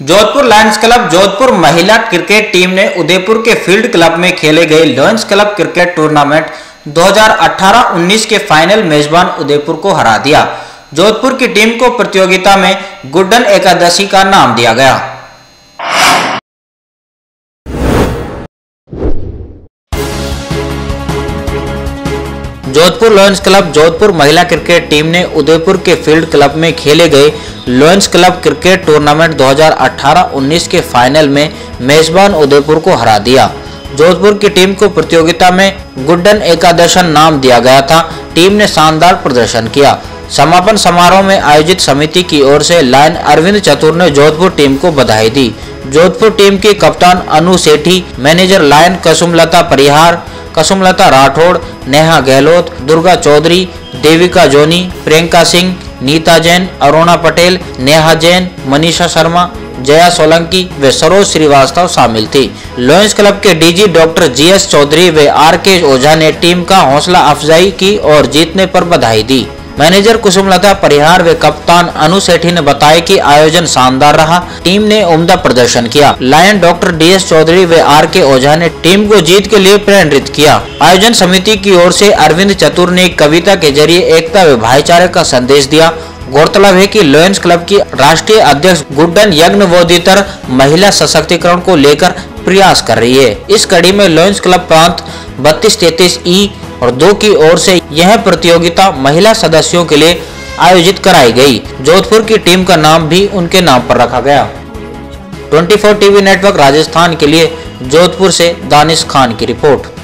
Jodhpur Lions club Jodhpur महिला cricket team ने उदयपुर के फील्ड क्लब में खेले गए लायंस क्लब क्रिकेट टूर्नामेंट 2018-19 के फाइनल मेजबान उदयपुर को हरा दिया। जोधपुर की टीम को प्रतियोगिता में गुड्डन एकादशी का नाम दिया गया। जोधपुर लायंस क्लब जोधपुर महिला क्रिकेट टीम ने उदयपुर के फील्ड क्लब में खेले गए लायंस क्लब क्रिकेट टूर्नामेंट 2018-19 के फाइनल में मेजबान उदयपुर को हरा दिया। जोधपुर की टीम को प्रतियोगिता में गुड्डन एकादशन नाम दिया गया था। टीम ने शानदार प्रदर्शन किया। समापन समारोह में आयोजित समिति की ओर से लायन अरविंद चतुर ने जोधपुर टीम को बधाई दी। जोधपुर टीम की कप्तान अनु सेठी, मैनेजर लायन कुसुमलता परिहार, कुसुमलता राठौड़, नेहा गहलोत, दुर्गा चौधरी, देविका जोनी, प्रियंका सिंह, नीता जैन, अरुणा पटेल, नेहा जैन, मनीषा शर्मा, जया सोलंकी व सरोज श्रीवास्तव शामिल थी। लायंस क्लब के डीजी डॉक्टर जीएस चौधरी व आरके ओझा ने टीम का हौसला अफजाई की और जीतने पर बधाई दी। मैनेजर कुसुमलता परिहार व कप्तान अनु सेठी ने बताया कि आयोजन शानदार रहा। टीम ने उम्दा प्रदर्शन किया। लायन डॉक्टर डीएस चौधरी व आरके ओझा ने टीम को जीत के लिए प्रेरित किया। आयोजन समिति की ओर से अरविंद चतुर ने एक कविता के जरिए एकता व भाईचारे का संदेश दिया। गौरतलब है कि लायंस क्लब की राष्ट्रीय अध्यक्ष गुड्डन यज्ञवोदितर महिला सशक्तिकरण को लेकर प्रयास कर रही है। इस कड़ी में लायंस क्लब प्रांत 3233E और 2 की ओर से यह प्रतियोगिता महिला सदस्यों के लिए आयोजित कराई गई। जोधपुर की टीम का नाम भी उनके नाम पर रखा गया। 24 टीवी नेटवर्क राजस्थान के लिए जोधपुर से दानिश खान की रिपोर्ट।